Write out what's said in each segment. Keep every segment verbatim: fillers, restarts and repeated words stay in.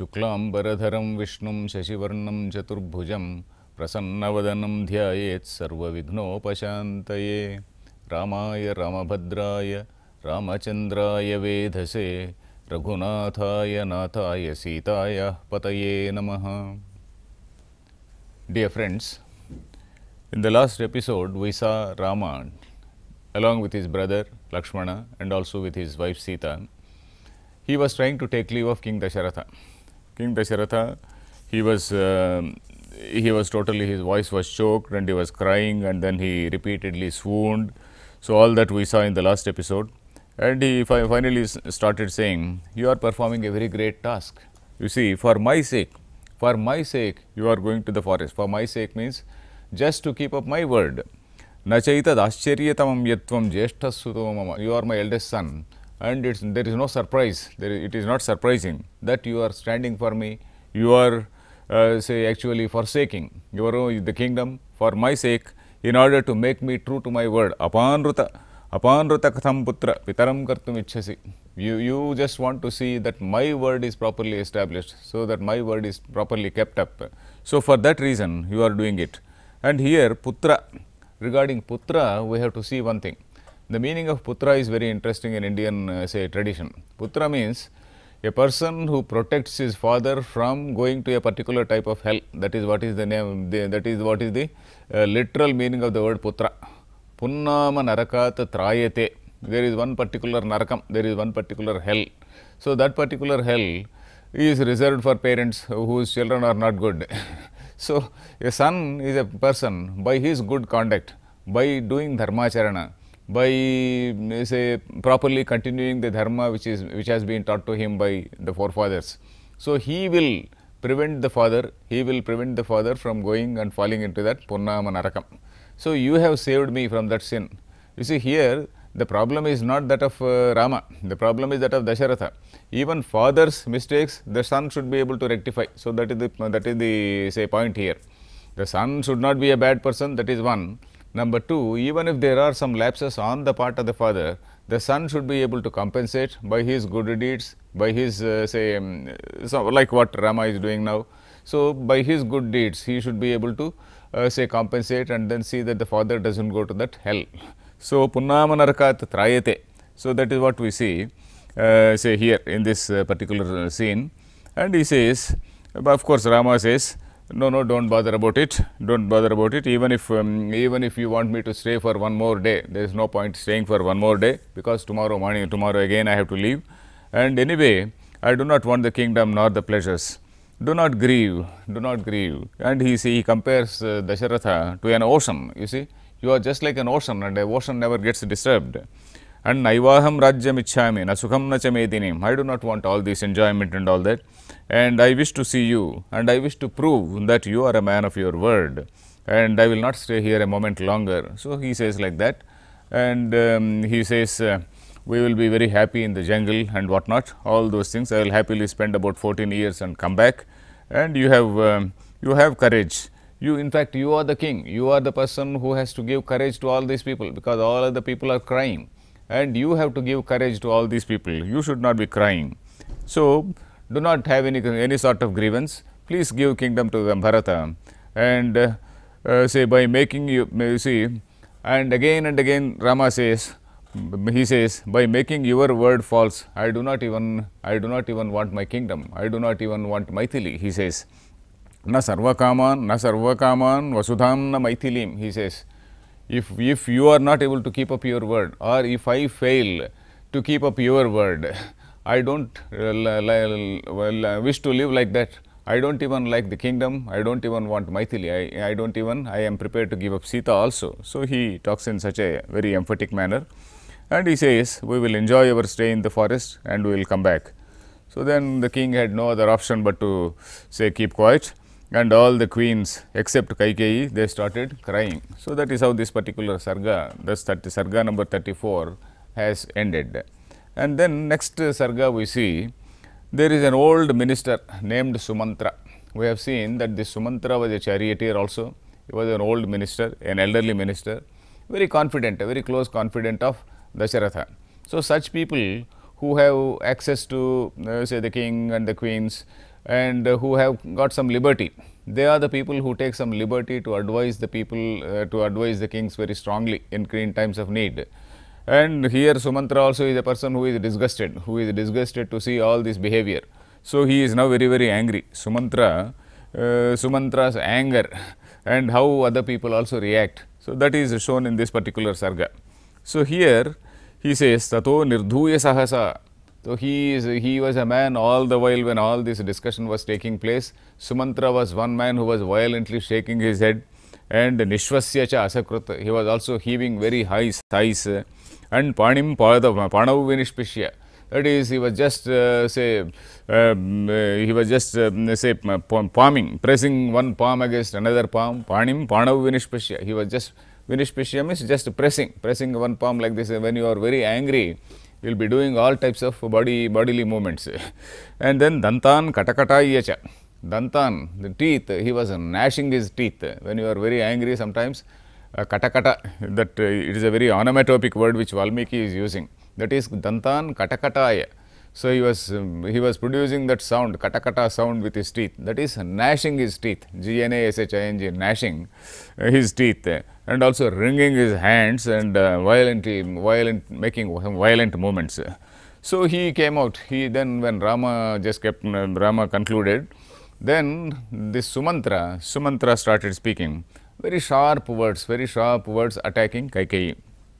Shuklambaradharam Vishnum Shashivarnam Chaturbhujam Prasanavadanam Dhyayet Sarvavighnopashantaye Ramaya Ramabhadraya Ramachandraya Vedhase Raghunathaya Nathaya Sitaya Pataye Namaha. Dear friends, in the last episode we saw Rama along with his brother Lakshmana and also with his wife Sita. He was trying to take leave of King Dasharatha. King Dasharatha, he was uh, he was totally, his voice was choked and he was crying, and then he repeatedly swooned. So all that we saw in the last episode, and he fi finally started saying, "You are performing a very great task. You see, for my sake, for my sake, you are going to the forest. For my sake means just to keep up my word. Nachaitad ascharyatamam yatvam jeshthasuto mama. You are my eldest son. And it's, there is no surprise, there is, it is not surprising that you are standing for me, you are uh, say actually forsaking your, the kingdom for my sake in order to make me true to my word. Apanruta, apanruta katham putra pitaram kartum ichhasi. You, you just want to see that my word is properly established, so that my word is properly kept up. So for that reason you are doing it. And here putra, regarding putra we have to see one thing. The meaning of putra is very interesting in Indian uh, say tradition. Putra means a person who protects his father from going to a particular type of hell. That is what is the name, the, that is what is the uh, literal meaning of the word putra. Punnama narakat trayate. There is one particular narakam, there is one particular hell. So that particular hell is reserved for parents whose children are not good. So a son is a person by his good conduct, by doing dharmacharana, by say properly continuing the dharma which is which has been taught to him by the forefathers. So he will prevent the father, he will prevent the father from going and falling into that Punnama Narakam. So you have saved me from that sin. You see, here the problem is not that of uh, Rama, the problem is that of Dasharatha. Even father's mistakes the son should be able to rectify. So that is the that is the say point here. The son should not be a bad person, that is one. Number two, even if there are some lapses on the part of the father, the son should be able to compensate by his good deeds, by his uh, say um, so like what Rama is doing now. So by his good deeds he should be able to uh, say compensate and then see that the father doesn't go to that hell. So Punnama narakat trayate. So that is what we see uh, say here in this uh, particular scene. And he says, of course Rama says, no, no, don't bother about it, don't bother about it, even if, um, even if you want me to stay for one more day, there is no point staying for one more day, because tomorrow morning, tomorrow again I have to leave, and anyway, I do not want the kingdom nor the pleasures. Do not grieve, do not grieve. And he, see, he compares uh, Dasharatha to an ocean, you see, you are just like an ocean, and the ocean never gets disturbed. And naivaham rajyam ichhami, na sukham na chamedinim. I do not want all this enjoyment and all that. And I wish to see you, and I wish to prove that you are a man of your word, and I will not stay here a moment longer. So he says like that, and um, he says, uh, we will be very happy in the jungle and whatnot, all those things. I will happily spend about fourteen years and come back, and you have, um, you have courage. You, in fact, you are the king, you are the person who has to give courage to all these people, because all other people are crying, and you have to give courage to all these people. You should not be crying. So do not have any, any sort of grievance. Please give kingdom to the Bharata, and uh, uh, say by making you, you see, and again and again Rama says, he says, by making your word false, I do not even, I do not even want my kingdom. I do not even want Maithili, he says. Na sarvakaman, na sarvakaman, vasudham na Maithilim, he says. If, if you are not able to keep up your word, or if I fail to keep up your word, I don't uh, well, uh, wish to live like that. I don't even like the kingdom, I don't even want Maithili, I, I don't even, I am prepared to give up Sita also. So he talks in such a very emphatic manner, and he says, we will enjoy our stay in the forest and we will come back. So then the king had no other option but to say keep quiet, and all the queens except Kaikeyi, they started crying. So that is how this particular sarga, that's that sarga number thirty-four has ended. And then next uh, sarga we see, there is an old minister named Sumantra. We have seen that this Sumantra was a charioteer also. He was an old minister, an elderly minister, very confident, a very close confidant of Dasharatha. So such people who have access to uh, say the king and the queens, and uh, who have got some liberty. They are the people who take some liberty to advise the people, uh, to advise the kings very strongly in, in times of need. And here Sumantra also is a person who is disgusted, who is disgusted to see all this behavior. So he is now very, very angry. Sumantra, uh, Sumantra's anger and how other people also react. So that is shown in this particular sarga. So here he says, Tato nirdhuya sahasa. So he is he was a man all the while when all this discussion was taking place. Sumantra was one man who was violently shaking his head, and Nishvasya cha asakrit. He was also heaving very high sighs, and Panim Padav Panav Vinishpishya. That is, he was just uh, say um, uh, he was just uh, say palming, pressing one palm against another palm. Panim Panav Vinishpishya. He was just Vinishpishya means just pressing, pressing one palm like this. When you are very angry, you will be doing all types of body bodily movements. And then Dantan Katakatayacha. Dantan, the teeth, he was gnashing his teeth. When you are very angry sometimes, uh, katakata, that uh, it is a very onomatopic word which Valmiki is using. That is Dantan Katakataya. So he was um, he was producing that sound, katakata sound with his teeth. That is gnashing his teeth, G N A S H I N G, gnashing uh, his teeth, uh, and also wringing his hands and uh, violently, violent, making violent movements. So he came out. He then, when Rama just kept, uh, Rama concluded, then this Sumantra, Sumantra started speaking very sharp words, very sharp words attacking Kaikeyi.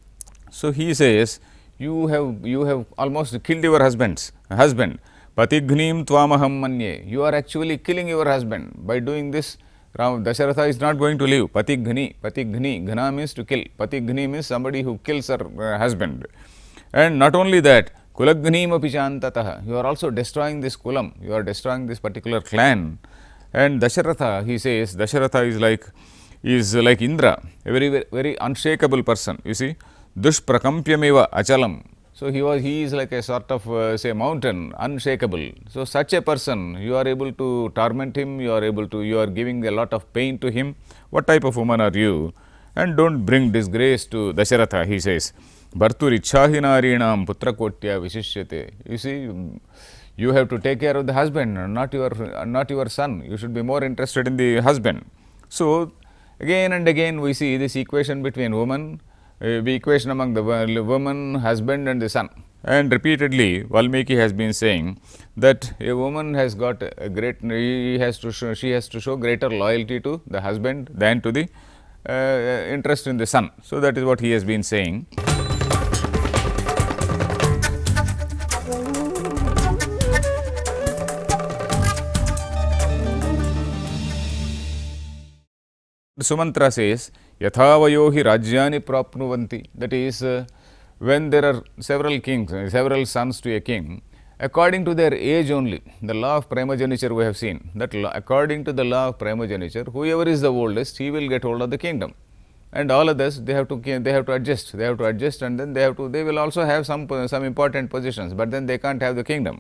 So he says, you have you have almost killed your husbands, husband. Patighnim tvamaham manye. You are actually killing your husband. By doing this, Ram, Dasharatha is not going to live. Patighni, Patighni, Ghana means to kill. Patighni means somebody who kills her uh, husband. And not only that, Kulagnim apichantatah. You are also destroying this kulam. You are destroying this particular clan. And Dasharatha, he says, Dasharatha is like is like Indra, a very very, very unshakable person. You see. Dushprakampyameva achalam. So he was he is like a sort of uh, say mountain, unshakable. So such a person, you are able to torment him, you are able to you are giving a lot of pain to him. What type of woman are you? And don't bring disgrace to Dasharatha, he says. Bhartur ichchahinarinam putrakotya vishishyate. You see, you have to take care of the husband, not your not your son. You should be more interested in the husband. So again and again we see this equation between woman, the equation among the woman, husband and the son. And repeatedly Valmiki has been saying that a woman has got a great, he has to show, she has to show greater loyalty to the husband than to the uh, interest in the son. So that is what he has been saying. Sumantra says, Yathavayo hi rajyani prapnuvanti. That is, uh, when there are several kings, uh, several sons to a king, according to their age only, the law of primogeniture we have seen, that law, according to the law of primogeniture, whoever is the oldest, he will get hold of the kingdom. And all others, they have to they have to adjust, they have to adjust, and then they have to, they will also have some, some important positions, but then they can't have the kingdom.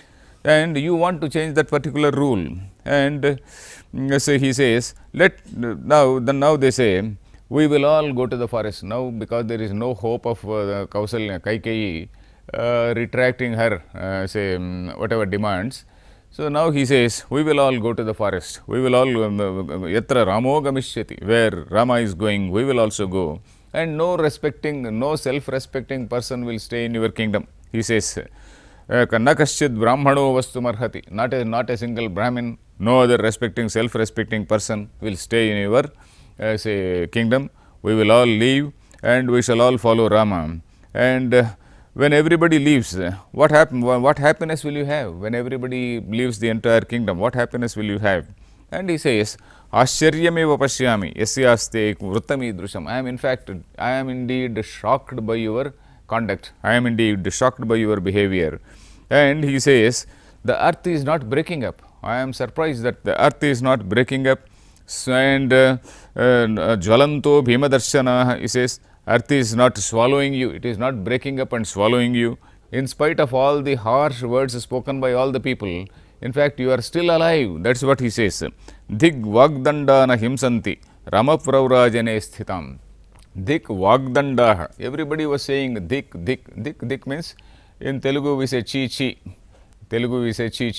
And you want to change that particular rule. And uh, so he says, let now, then now they say, we will all go to the forest now, because there is no hope of uh, Kausalya, Kaikeyi uh, retracting her, uh, say, um, whatever demands. So now he says, we will all go to the forest. We will all, um, yatra Ramo gamishyati, where Rama is going, we will also go. And no respecting, no self-respecting person will stay in your kingdom. He says, Kannakaschid Brahmano vastu marhati. Not a, not a single Brahmin, no other respecting, self-respecting person will stay in your uh, say kingdom. We will all leave and we shall all follow Rama. And uh, when everybody leaves, uh, what happen? What happiness will you have? When everybody leaves the entire kingdom, what happiness will you have? And he says, Ascharyameva pashyami yasyaste vrutami drusham. I am in fact, I am indeed shocked by your conduct. I am indeed shocked by your behavior. And he says, the earth is not breaking up. I am surprised that the earth is not breaking up. So, and uh, uh, Jvalanto Bhimadarshana, he says, earth is not swallowing you. It is not breaking up and swallowing you. In spite of all the harsh words spoken by all the people, in fact, you are still alive. That's what he says. Dhik Vagdandana Himsanti Ramapravrajane Sthitam. Dhik Vagdandaha. Everybody was saying Dhik, Dhik, Dhik. Dhik means, in Telugu we say Chi Chi. Telugu we say Chi Chi.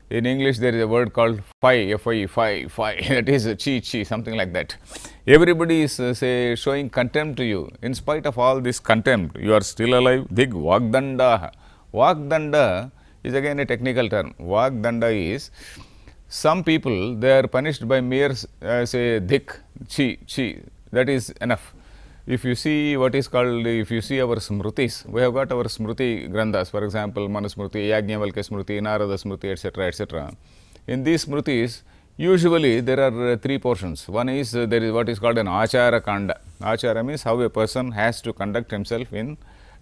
In English, there is a word called phi, F I E, phi, phi, that is chi, chi, something like that. Everybody is uh, say showing contempt to you. In spite of all this contempt, you are still alive. Dig Vagdanda. Vagdanda is again a technical term. Vagdanda is some people, they are punished by mere uh, say dik, chi, chi, that is enough. If you see what is called, if you see our smrutis, we have got our smruti granthas, for example, Manusmruti, Yajnavalkya Smruti, Narada Smruti, et cetera, et cetera. In these smrutis, usually there are uh, three portions. One is uh, there is what is called an achara kanda. Achara means how a person has to conduct himself in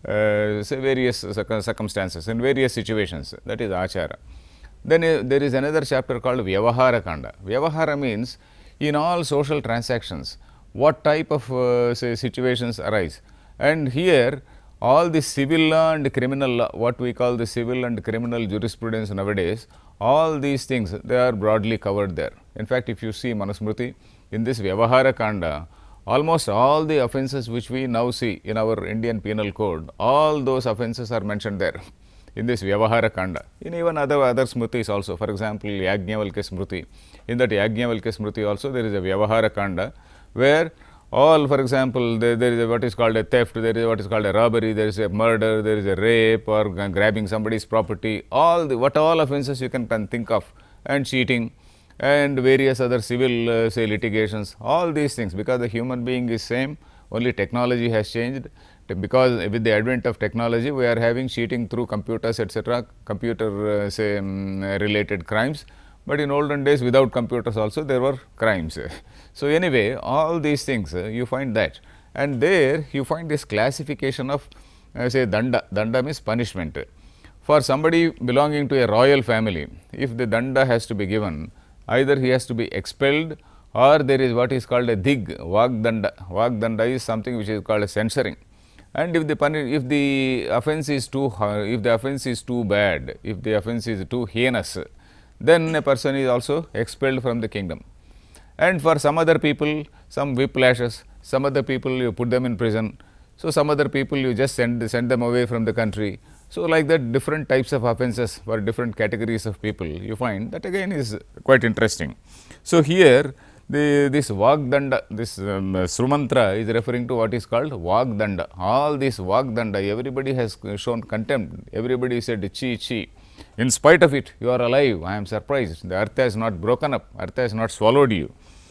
uh, say various circumstances, in various situations. That is achara. Then uh, there is another chapter called Vyavahara Kanda. Vyavahara means in all social transactions, what type of uh, say situations arise. And here all the civil law and criminal law, what we call the civil and criminal jurisprudence nowadays, all these things, they are broadly covered there. In fact, if you see Manusmruti, in this Vyavahara Kanda, almost all the offences which we now see in our Indian Penal Code, all those offences are mentioned there in this Vyavahara Kanda. In even other other Smrutis also, for example, Yajnavalkya Smruti. In that Yajnavalkya Smruti also there is a Vyavahara Kanda, where all, for example, there, there is a, what is called a theft, there is a, what is called a robbery, there is a murder, there is a rape or grabbing somebody's property, all the, what all offences you can, can think of, and cheating and various other civil uh, say litigations, all these things, because the human being is same, only technology has changed. Because with the advent of technology, we are having cheating through computers, et cetera, computer uh, say um, related crimes. But in olden days, without computers also there were crimes. So anyway, all these things uh, you find that, and there you find this classification of uh, say danda. Danda means punishment. For somebody belonging to a royal family, if the danda has to be given, either he has to be expelled, or there is what is called a dig, vagdanda. Vagdanda is something which is called a censoring. And if the puni if the offence is too if the offence is too bad, if the offence is too heinous, then a person is also expelled from the kingdom. And for some other people, some whiplashes, some other people you put them in prison. So some other people you just send send them away from the country. So like that, different types of offences for different categories of people, you find that again is quite interesting. So here the this Vagdanda, this um, Srumantra is referring to what is called Vagdanda. All this Vagdanda, everybody has shown contempt, everybody said chi chi. In spite of it, you are alive. I am surprised. The earth has not broken up, earth has not swallowed you.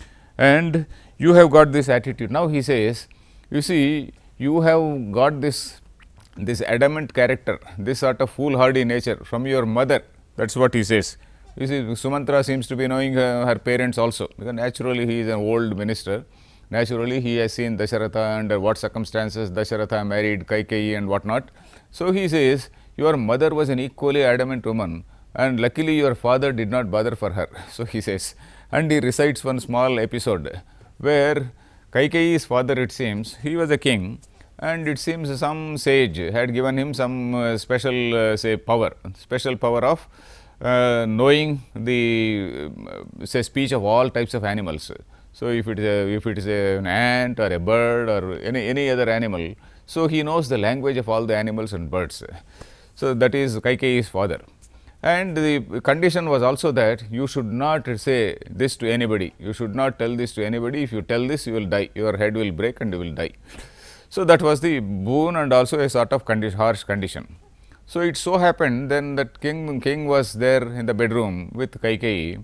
And you have got this attitude. Now he says, you see, you have got this, this adamant character, this sort of foolhardy nature from your mother. That is what he says. You see, Sumantra seems to be knowing uh, her parents also, because naturally he is an old minister. Naturally, he has seen Dasharatha, under what circumstances Dasharatha married Kaikeyi and what not. So he says, your mother was an equally adamant woman, and luckily your father did not bother for her. So he says, and he recites one small episode where Kaikeyi's father, it seems, he was a king, and it seems some sage had given him some uh, special uh, say power, special power of uh, knowing the uh, say speech of all types of animals. So if it is a, if it is a, an ant or a bird or any, any other animal, so he knows the language of all the animals and birds. So that is Kaikeyi's father. And the condition was also that you should not say this to anybody, you should not tell this to anybody. If you tell this, you will die, your head will break and you will die. So that was the boon and also a sort of condition, harsh condition. So it so happened then that king, king was there in the bedroom with Kaikeyi.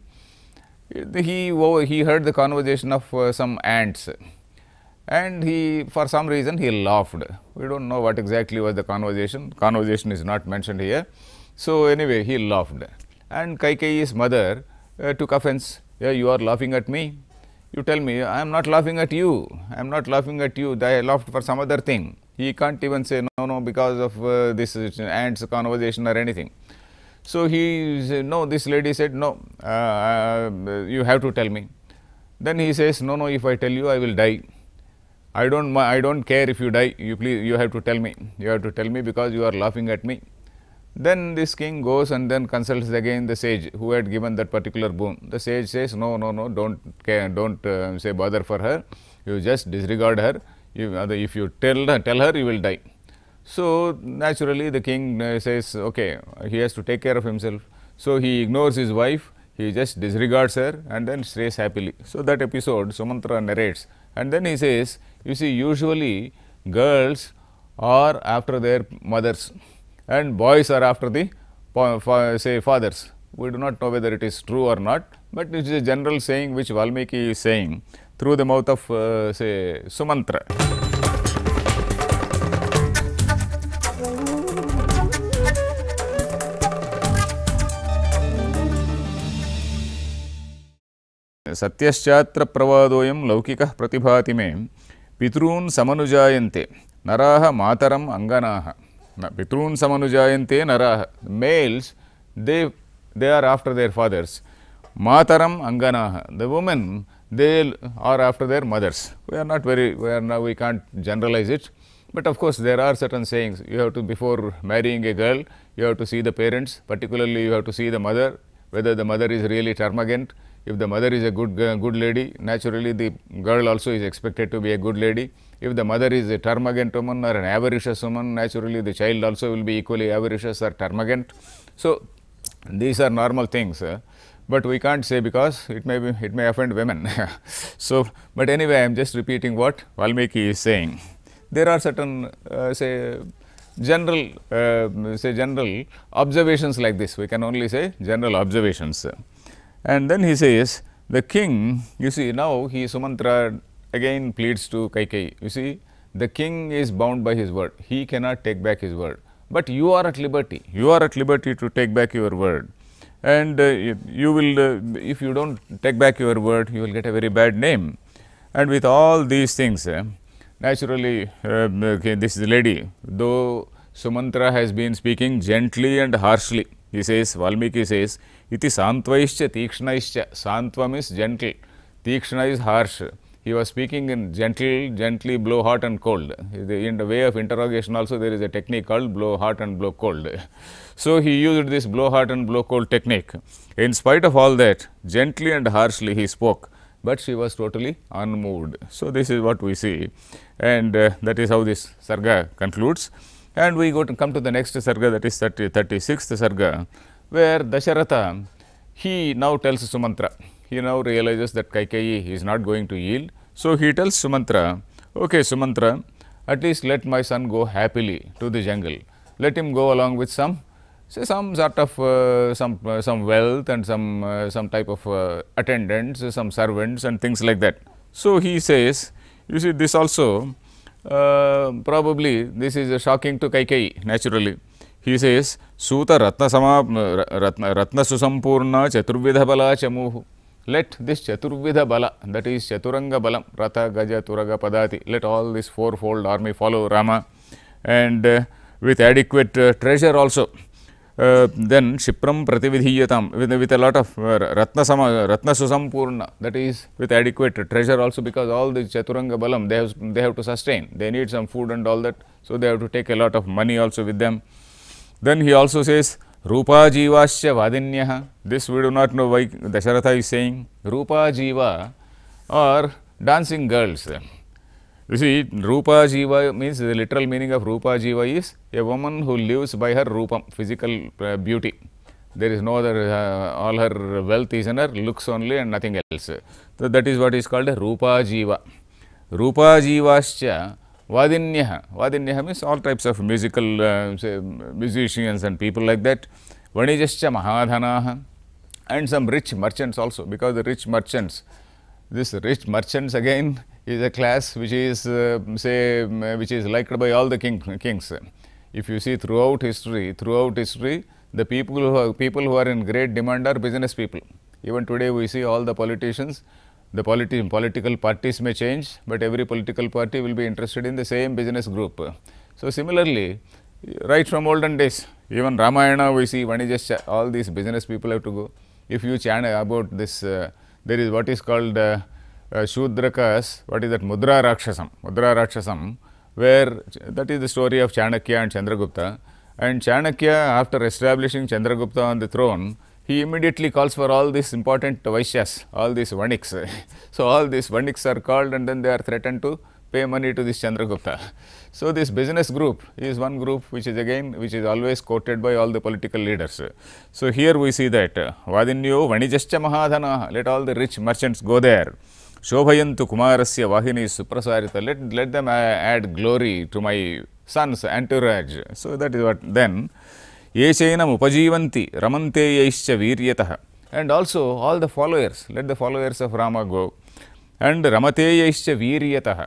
He, he heard the conversation of uh, some ants, and he, for some reason, he laughed. We don't know what exactly was the conversation, conversation is not mentioned here. So anyway, he laughed, and Kaikeyi's mother uh, took offense. Yeah, you are laughing at me. You tell me, I am not laughing at you, I am not laughing at you, I laughed for some other thing. He can't even say, no, no, because of uh, this ants conversation or anything. So he said, no, this lady said, no, uh, uh, you have to tell me. Then he says, no, no, if I tell you, I will die. I don't, I don't care if you die, you please, you have to tell me, you have to tell me because you are laughing at me. Then this king goes and then consults again the sage who had given that particular boon. The sage says, no, no, no, don't care, don't uh, say bother for her, you just disregard her, you, if you tell her, tell her, you will die. So naturally the king uh, says, okay, he has to take care of himself. So, he ignores his wife, he just disregards her and then stays happily. So, that episode Sumantra narrates, and then he says, you see, usually girls are after their mothers and boys are after the say fathers. We do not know whether it is true or not, but it is a general saying which Valmiki is saying through the mouth of uh, say Sumantra. Satyashchatra pravadoyam laukikah pratibhati me pitrun samanujayante naraha mataram anganaha. Pitrun samanujayante naraha. Males, they they are after their fathers. Mataram anganaha. The women, they are after their mothers. We are not very, we are now, we can't generalize it. But of course, there are certain sayings. You have to, before marrying a girl, you have to see the parents, particularly you have to see the mother, whether the mother is really termagant. If the mother is a good good lady, naturally the girl also is expected to be a good lady. If the mother is a termagant woman or an avaricious woman, naturally the child also will be equally avaricious or termagant. So, these are normal things, uh, but we can't say because it may be, it may offend women. So, but anyway, I am just repeating what Valmiki is saying. There are certain uh, say general uh, say general observations like this. We can only say general observations. And then he says, the king, you see, now he Sumantra again pleads to Kaikeyi. You see, the king is bound by his word. He cannot take back his word. But you are at liberty. You are at liberty to take back your word. And uh, you will, uh, if you don't take back your word, you will get a very bad name. And with all these things, uh, naturally, uh, okay, this lady, though Sumantra has been speaking gently and harshly, he says, Valmiki says, iti santvaischa tikshnaischa. Santvam is gentle, tikshna is harsh. He was speaking in gentle, gently blow hot and cold. In the way of interrogation also there is a technique called blow hot and blow cold. So, he used this blow hot and blow cold technique. In spite of all that, gently and harshly he spoke, but she was totally unmoved. So, this is what we see, and uh, that is how this sarga concludes. And we go to come to the next sarga, that is thirty-sixth sarga, where Dasharatha, he now tells Sumantra, he now realizes that Kaikeyi is not going to yield. So, he tells Sumantra, okay Sumantra, at least let my son go happily to the jungle. Let him go along with some, say some sort of uh, some uh, some wealth and some uh, some type of uh, attendants, some servants and things like that. So, he says, you see, this also uh, probably this is shocking to Kaikeyi, naturally. He says, Suta Ratna Sama Ratna, Ratna Susampurna Chaturvidha Bala Chamuhu. Let this Chaturvidha Bala, that is Chaturanga Balam, Ratha, Gaja, Turaga, Padati, let all this fourfold army follow Rama, and uh, with adequate uh, treasure also. Uh, then Shipram Pratividhiyatam, with, with a lot of uh, Ratna Sama, Ratna Susampurna, that is with adequate treasure also, because all the Chaturanga Balam they have, they have to sustain, they need some food and all that. So, they have to take a lot of money also with them. Then he also says, Rupa Jivasya Vadinyaha. This we do not know why Dasharatha is saying. Rupa Jiva or dancing girls. You see, Rupa Jiva means the literal meaning of Rupa Jiva is a woman who lives by her Rupam, physical uh, beauty. There is no other, uh, all her wealth is in her looks only and nothing else. So, that is what is called a Rupa Jiva. Rupa Jivasya Vadinyaha. Vadinyaha means all types of musical uh, say, musicians and people like that. Vanijascha Mahadhanaha, and some rich merchants also, because the rich merchants, this rich merchants again is a class which is uh, say which is liked by all the king, kings. If you see throughout history, throughout history, the people who are, people who are in great demand are business people. Even today we see all the politicians. The politi political parties may change, but every political party will be interested in the same business group. So, similarly, right from olden days, even Ramayana we see Vanijascha, all these business people have to go. If you chant about this, uh, there is what is called uh, uh, Shudrakas, what is that, Mudra Rakshasam, Mudra Rakshasam, where that is the story of Chanakya and Chandragupta. And Chanakya, after establishing Chandragupta on the throne, he immediately calls for all these important Vaishyas, all these Vaniks. So, all these Vaniks are called and then they are threatened to pay money to this Chandragupta. So, this business group is one group which is again which is always quoted by all the political leaders. So, here we see that Vadinyo Vanijascha Mahadana, let all the rich merchants go there. Shobhayantu Kumarasya Vahini Suprasarita, let, let them add glory to my son's entourage. So, that is what then. Yeshainam Upajivanti Ramante Yaischa Viryataha. And also all the followers, let the followers of Rama go. And Ramate Yaischa Viryataha.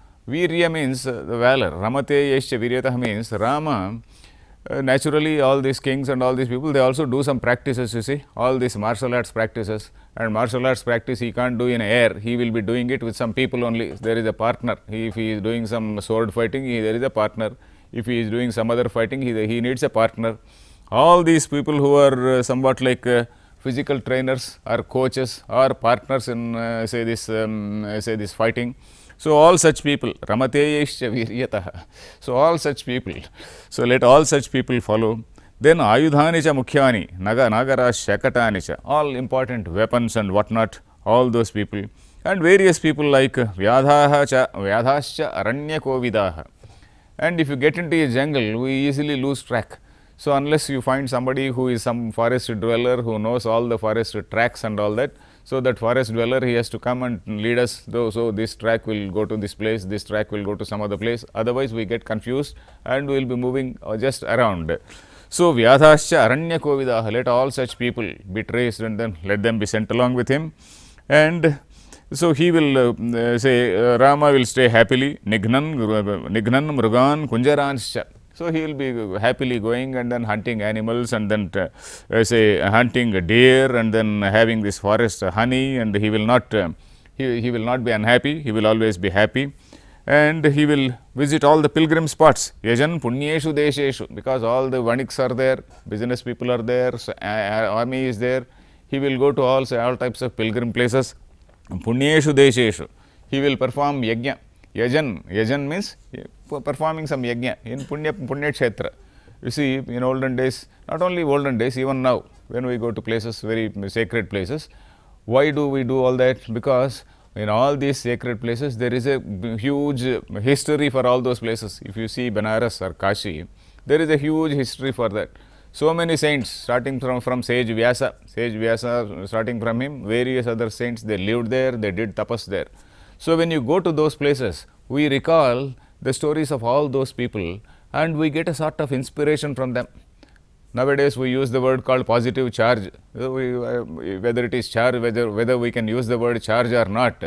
Virya means uh, the valor. Ramate Yaischa Viryataha means Rama, uh, naturally all these kings and all these people, they also do some practices, you see, all these martial arts practices. And martial arts practice he can't do in air, he will be doing it with some people only. There is a partner. He, if he is doing some sword fighting, he, there is a partner. If he is doing some other fighting, he, he needs a partner. All these people who are uh, somewhat like uh, physical trainers or coaches or partners in uh, say this um, uh, say this fighting. So, all such people, Ramateyescha Viryataha. So, all such people. So, let all such people follow. Then Ayudhanicha Mukhyani, Naga Nagara Shakatanicha, all important weapons and whatnot, all those people. And various people like Vyadhacha, Vyadhascha Aranyakovidaha. And if you get into a jungle, we easily lose track. So, unless you find somebody who is some forest dweller who knows all the forest tracks and all that, so that forest dweller he has to come and lead us, though, so this track will go to this place, this track will go to some other place, otherwise we get confused and we will be moving just around. So, Vyadhascha Aranyakovidaha, let all such people be traced and then let them be sent along with him. And so, he will uh, say uh, Rama will stay happily, Nignan, Nignan Mrugan Kunjaranscha. So, he will be happily going and then hunting animals and then uh, say hunting a deer and then having this forest honey, and he will not uh, he, he will not be unhappy, he will always be happy. And he will visit all the pilgrim spots, Yajan Punyeshu Desheshu, because all the Vaniks are there, business people are there, so, uh, army is there. He will go to all, say, all types of pilgrim places. Punyeshu Desheshu, he will perform Yajna. Yajan, Yajan means performing some Yajna in Punya, Punya Kshetra. You see, in olden days, not only olden days, even now, when we go to places, very sacred places, why do we do all that? Because in all these sacred places, there is a huge history for all those places. If you see Banaras or Kashi, there is a huge history for that. So many saints, starting from, from Sage Vyasa, Sage Vyasa, starting from him, various other saints, they lived there, they did tapas there. So, when you go to those places, we recall the stories of all those people and we get a sort of inspiration from them. Nowadays, we use the word called positive charge, we, uh, whether it is charge, whether, whether we can use the word charge or not,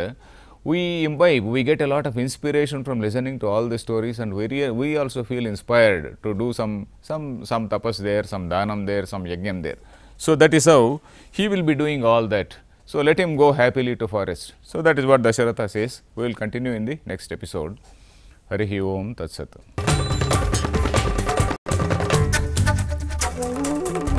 we imbibe, we get a lot of inspiration from listening to all the stories, and we, we also feel inspired to do some, some, some tapas there, some dhanam there, some yajnam there. So, that is how he will be doing all that. So, let him go happily to forest. So, that is what Dasharatha says. We will continue in the next episode. Harihi Om Tat Sat.